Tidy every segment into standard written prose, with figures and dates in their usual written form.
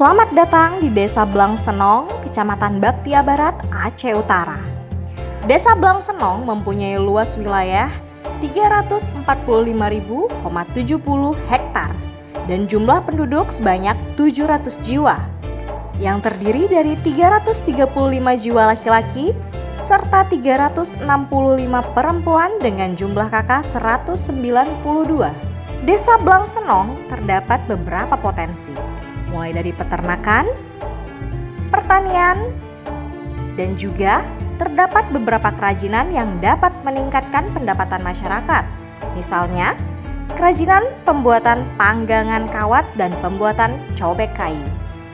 Selamat datang di Desa Blangsenong, Kecamatan Baktia Barat, Aceh Utara. Desa Blangsenong mempunyai luas wilayah 345.070 hektar dan jumlah penduduk sebanyak 700 jiwa yang terdiri dari 335 jiwa laki-laki serta 365 perempuan dengan jumlah kakak 192. Desa Blangsenong terdapat beberapa potensi, mulai dari peternakan, pertanian, dan juga terdapat beberapa kerajinan yang dapat meningkatkan pendapatan masyarakat. Misalnya, kerajinan pembuatan panggangan kawat dan pembuatan cobek kayu.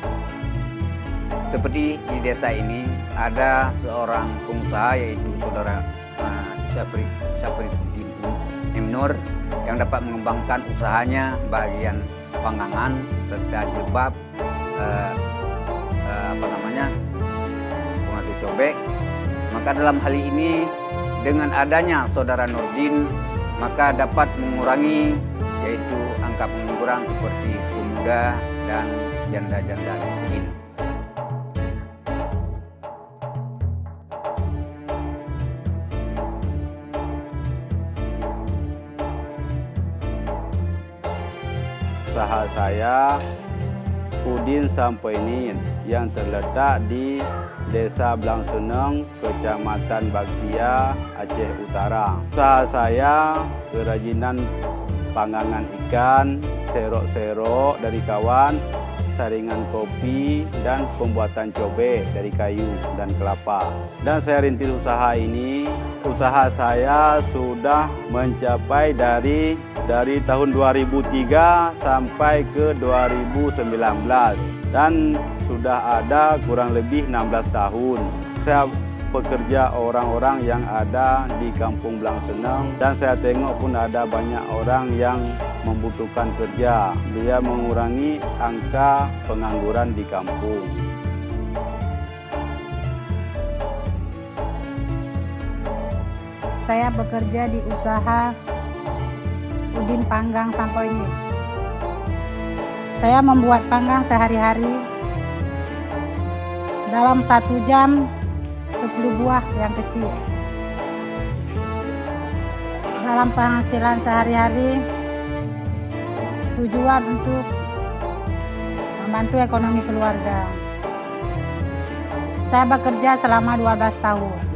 Seperti di desa ini ada seorang pengusaha yaitu saudara Syafriddin Nur yang dapat mengembangkan usahanya bagian panggangan serta jilbab, pengatu cobek. Maka dalam hal ini dengan adanya saudara Nurdin maka dapat mengurangi yaitu angka pengangguran seperti pemuda dan janda-janda ini. Usaha saya Udin Sampainin yang terletak di Desa Blangsenong, Kecamatan Baktia, Aceh Utara. Usaha saya kerajinan panggangan ikan, serok-serok dari kawan, saringan kopi, dan pembuatan cobek dari kayu dan kelapa. Dan saya rintis usaha ini, usaha saya sudah mencapai dari tahun 2003 sampai ke 2019 dan sudah ada kurang lebih 16 tahun. Saya pekerja orang-orang yang ada di Kampung Blangsenong dan saya tengok pun ada banyak orang yang membutuhkan kerja. Dia mengurangi angka pengangguran di kampung. Saya bekerja di usaha Udin Panggang Sampainin. Saya membuat panggang sehari-hari dalam 1 jam 10 buah yang kecil. Dalam penghasilan sehari-hari tujuan untuk membantu ekonomi keluarga. Saya bekerja selama 12 tahun.